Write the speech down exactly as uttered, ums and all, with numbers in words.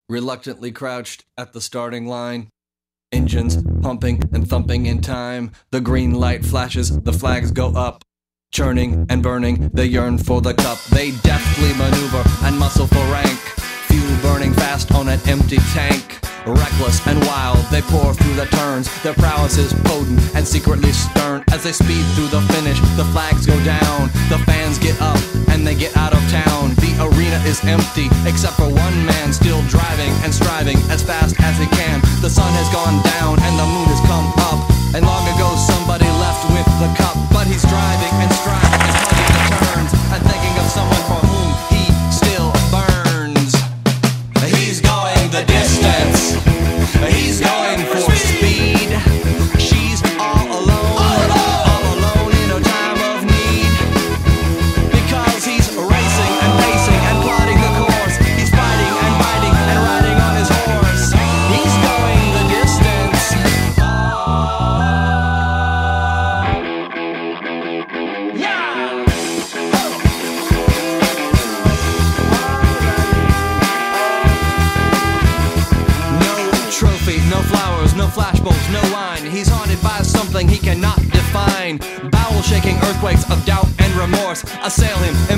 reluctantly crouched at the starting line. Engines pumping and thumping in time. The green light flashes, the flags go up. Churning and burning, they yearn for the cup. They deftly maneuver and muscle for rank. Fuel burning fast on an empty tank. Reckless and wild, they pour through the turns. Their prowess is potent and secretly stern. As they speed through the finish, the flags go down. The fans get up and they get out of town. The arena is empty, except for one man still driving and striving as fast as he can. The sun has gone down and the moon has come up. And long ago somebody left with the cup. But he's driving and striving and hugging the turns and thinking of someone for whom he still burns. He's going the distance. He's going for speed. She's all alone, all alone in her time of need. Because he's racing and pacing and plotting the course. He's fighting and biting and riding on his horse. He's going the distance. Yeah! Trophy, no flowers, no flashbulbs, no wine. He's haunted by something he cannot define. Bowel-shaking earthquakes of doubt and remorse assail him